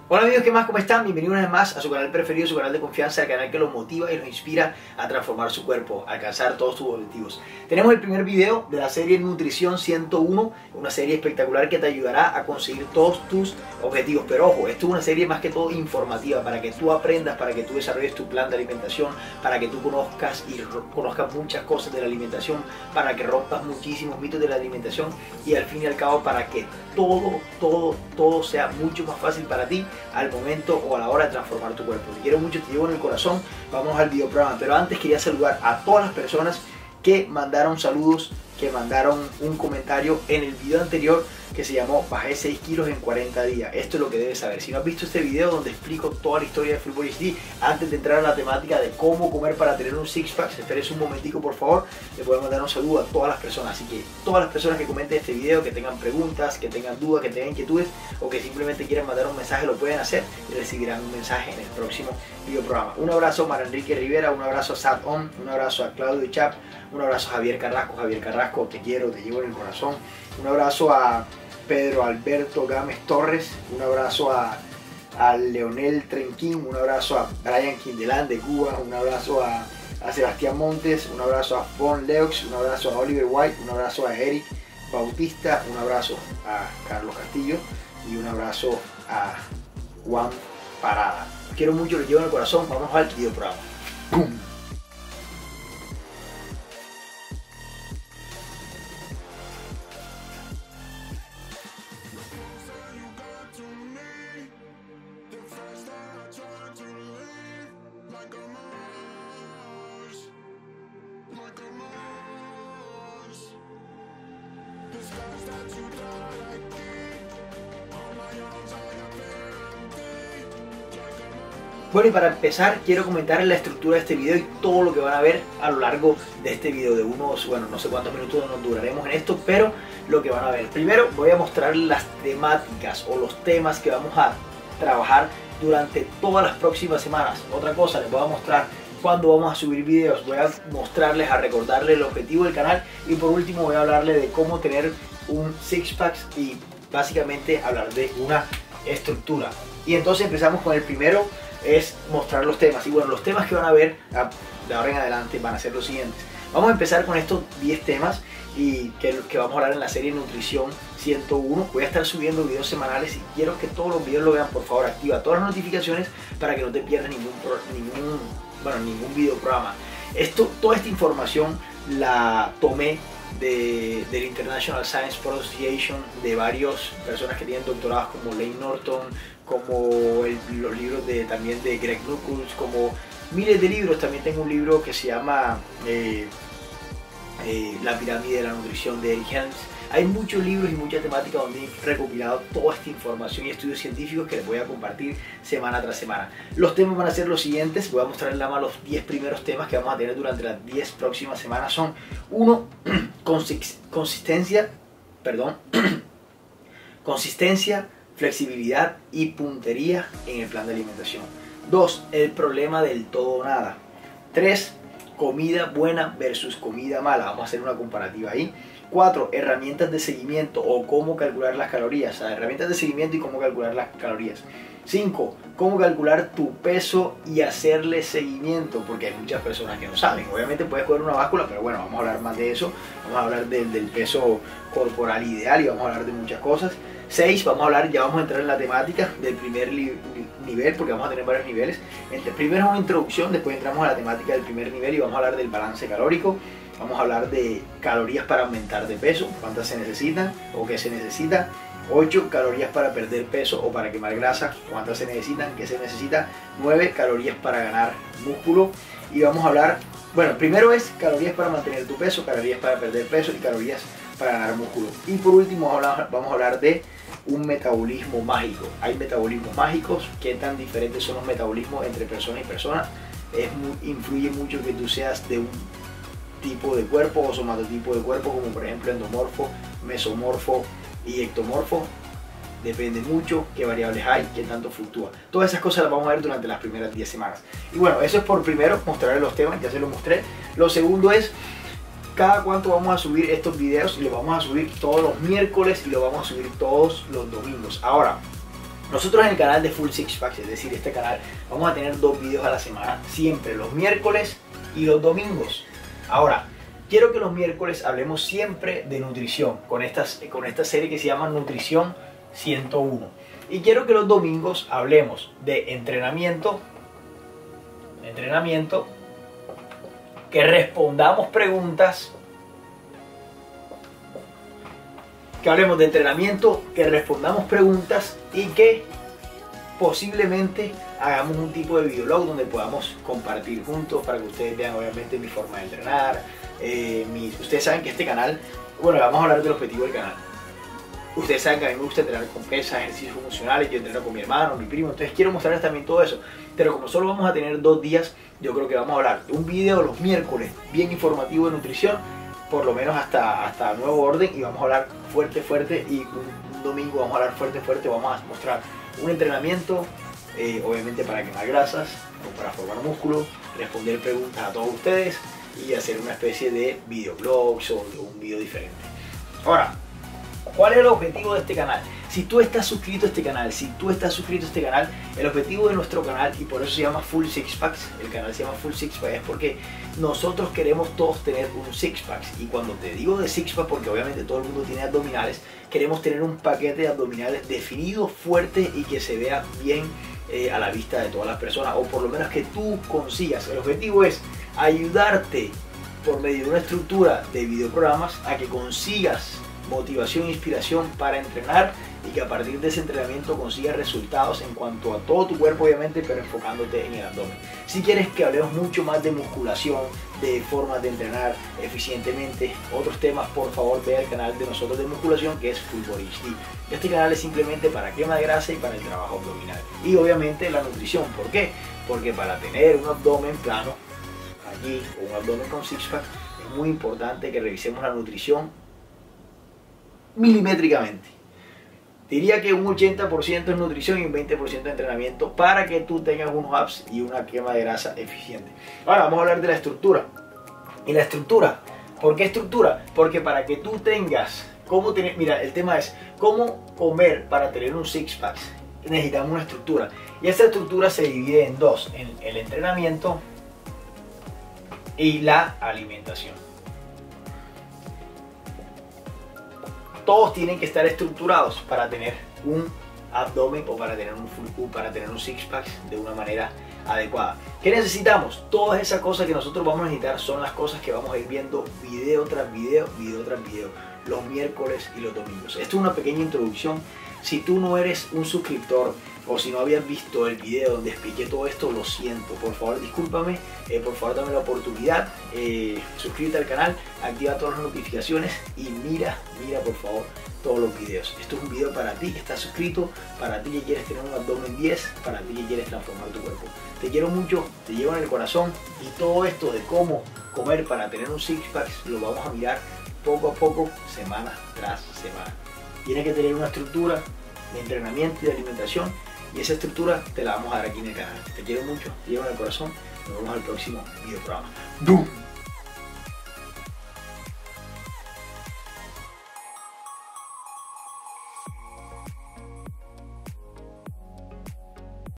Hola amigos, ¿qué más? ¿Cómo están? Bienvenidos una vez más a su canal preferido, su canal de confianza, el canal que los motiva y los inspira a transformar su cuerpo, a alcanzar todos sus objetivos. Tenemos el primer video de la serie Nutrición 101, una serie espectacular que te ayudará a conseguir todos tus objetivos. Pero ojo, esto es una serie más que todo informativa, para que tú aprendas, para que tú desarrolles tu plan de alimentación, para que tú conozcas muchas cosas de la alimentación, para que rompas muchísimos mitos de la alimentación y al fin y al cabo para que todo sea mucho más fácil para ti al momento o a la hora de transformar tu cuerpo. Te quiero mucho, te llevo en el corazón. Vamos al video programa, pero antes quería saludar a todas las personas que mandaron saludos, que mandaron un comentario en el video anterior que se llamó Bajé 6 kilos en 40 días. Esto es lo que debes saber. Si no has visto este video donde explico toda la historia de Fútbol HD, antes de entrar a la temática de cómo comer para tener un six pack, esperes un momentico por favor. Le puedo mandar un saludo a todas las personas. Así que todas las personas que comenten este video, que tengan preguntas, que tengan dudas, que tengan inquietudes o que simplemente quieran mandar un mensaje, lo pueden hacer y recibirán un mensaje en el próximo video programa. Un abrazo a Mar Enrique Rivera, un abrazo a Sad On, un abrazo a Claudio Chap, un abrazo a Javier Carrasco, te quiero, te llevo en el corazón. Un abrazo a Pedro Alberto Gámez Torres, un abrazo a Leonel Trenquín, un abrazo a Brian Quindelán de Cuba, un abrazo a Sebastián Montes, un abrazo a Von Leux, un abrazo a Oliver White, un abrazo a Eric Bautista, un abrazo a Carlos Castillo y un abrazo a Juan Parada. Quiero mucho, lo llevo en el corazón. Vamos al video programa. ¡Pum! Bueno, y para empezar quiero comentarles la estructura de este video y todo lo que van a ver a lo largo de este video de unos, bueno, no sé cuántos minutos nos duraremos en esto, pero lo que van a ver. Primero voy a mostrar las temáticas o los temas que vamos a trabajar durante todas las próximas semanas. Otra cosa, les voy a mostrar cuándo vamos a subir videos, voy a mostrarles, a recordarles el objetivo del canal y por último voy a hablarles de cómo tener un six pack y básicamente hablar de una estructura. Y entonces empezamos con el primero, es mostrar los temas. Y bueno, los temas que van a ver de ahora en adelante van a ser los siguientes. Vamos a empezar con estos 10 temas y que vamos a hablar en la serie Nutrición 101. Voy a estar subiendo videos semanales y quiero que todos los videos lo vean. Por favor, activa todas las notificaciones para que no te pierdas ningún video programa. Toda esta información la tomé del International Science Association, de varias personas que tienen doctorados como Layne Norton, como los libros también de Greg Nuckols, como miles de libros. También tengo un libro que se llama La pirámide de la nutrición de Eric Helms. Hay muchos libros y mucha temática donde he recopilado toda esta información y estudios científicos que les voy a compartir semana tras semana. Los temas van a ser los siguientes. Voy a mostrarles nada más los 10 primeros temas que vamos a tener durante las 10 próximas semanas. Son 1. Consistencia, flexibilidad y puntería en el plan de alimentación. 2. El problema del todo o nada. 3. Comida buena versus comida mala. Vamos a hacer una comparativa ahí. 4. Herramientas de seguimiento o cómo calcular las calorías. O sea, herramientas de seguimiento y cómo calcular las calorías. 5. Cómo calcular tu peso y hacerle seguimiento, porque hay muchas personas que no saben. Obviamente puedes coger una báscula, pero bueno, vamos a hablar más de eso. Vamos a hablar del peso corporal ideal y vamos a hablar de muchas cosas. 6. Ya vamos a entrar en la temática del primer nivel, porque vamos a tener varios niveles. Primero es una introducción, después entramos a la temática del primer nivel y vamos a hablar del balance calórico. Vamos a hablar de calorías para aumentar de peso, cuántas se necesitan o qué se necesita. 8. Calorías para perder peso o para quemar grasa, cuántas se necesitan, qué se necesita. 9. Calorías para ganar músculo. Y vamos a hablar, bueno, primero es calorías para mantener tu peso, calorías para perder peso y calorías para ganar músculo. Y por último vamos a hablar de un metabolismo mágico. Hay metabolismos mágicos. ¿Qué tan diferentes son los metabolismos entre persona y persona? Influye mucho que tú seas de un tipo de cuerpo o somatotipo de cuerpo, como por ejemplo endomorfo, mesomorfo y ectomorfo. Depende mucho qué variables hay, qué tanto fluctúa. Todas esas cosas las vamos a ver durante las primeras 10 semanas. Y bueno, eso es por primero, mostrarles los temas, ya se los mostré. Lo segundo es cada cuánto vamos a subir estos videos, y los vamos a subir todos los miércoles y los vamos a subir todos los domingos. Ahora, Nosotros en el canal de Full Six Packs, es decir, este canal, vamos a tener 2 videos a la semana, siempre los miércoles y los domingos. Ahora, quiero que los miércoles hablemos siempre de nutrición, con esta serie que se llama Nutrición 101. Y quiero que los domingos hablemos de entrenamiento, que respondamos preguntas, que hablemos de entrenamiento, que respondamos preguntas y que posiblemente hagamos un tipo de videolog donde podamos compartir juntos para que ustedes vean obviamente mi forma de entrenar. Ustedes saben que este canal, bueno, vamos a hablar del objetivo del canal. Ustedes saben que a mí me gusta entrenar con pesas, ejercicios funcionales, yo entreno con mi hermano, mi primo, entonces quiero mostrarles también todo eso. Pero como solo vamos a tener 2 días, yo creo que vamos a hablar de un video los miércoles bien informativo de nutrición, por lo menos hasta nuevo orden, y vamos a hablar fuerte, y un domingo vamos a hablar fuerte, vamos a mostrar un entrenamiento, obviamente para quemar grasas o para formar músculo, responder preguntas a todos ustedes y hacer una especie de videoblogs o un video diferente. Ahora, ¿cuál es el objetivo de este canal? Si tú estás suscrito a este canal, el objetivo de nuestro canal, y por eso se llama Full Six Packs, el canal se llama Full Six Packs, es porque nosotros queremos todos tener un Six Packs. Y cuando te digo de Six Pack, porque obviamente todo el mundo tiene abdominales, queremos tener un paquete de abdominales definido, fuerte y que se vea bien a la vista de todas las personas, o por lo menos que tú consigas. El objetivo es ayudarte por medio de una estructura de videoprogramas a que consigas motivación e inspiración para entrenar y que a partir de ese entrenamiento consigas resultados en cuanto a todo tu cuerpo, obviamente, pero enfocándote en el abdomen. Si quieres que hablemos mucho más de musculación, de formas de entrenar eficientemente, otros temas, por favor ve al canal de nosotros de musculación, que es Full Body HD. Este canal es simplemente para quema de grasa y para el trabajo abdominal, y obviamente la nutrición. ¿Por qué? Porque para tener un abdomen plano aquí o un abdomen con six pack es muy importante que revisemos la nutrición milimétricamente. Diría que un 80% es nutrición y un 20% de entrenamiento para que tú tengas unos abs y una quema de grasa eficiente. Ahora vamos a hablar de la estructura. Y la estructura, ¿por qué estructura? Porque para que tú tengas cómo tener, mira, el tema es cómo comer para tener un six pack. Necesitamos una estructura, y esta estructura se divide en 2, en el entrenamiento y la alimentación. Todos tienen que estar estructurados para tener un abdomen o para tener un six pack de una manera adecuada. ¿Qué necesitamos? Todas esas cosas que nosotros vamos a necesitar son las cosas que vamos a ir viendo video tras video, los miércoles y los domingos. Esto es una pequeña introducción. Si tú no eres un suscriptor o si no habías visto el video donde expliqué todo esto, lo siento, por favor discúlpame, por favor dame la oportunidad, suscríbete al canal, activa todas las notificaciones y mira por favor todos los videos. Esto es un video para ti que estás suscrito, para ti que quieres tener un abdomen 10, para ti que quieres transformar tu cuerpo. Te quiero mucho, te llevo en el corazón, y todo esto de cómo comer para tener un six pack lo vamos a mirar poco a poco, semana tras semana. Tienes que tener una estructura de entrenamiento y de alimentación, y esa estructura te la vamos a dar aquí en el canal. Te quiero mucho, te llevo en el corazón. Nos vemos al próximo video programa. ¡Bum!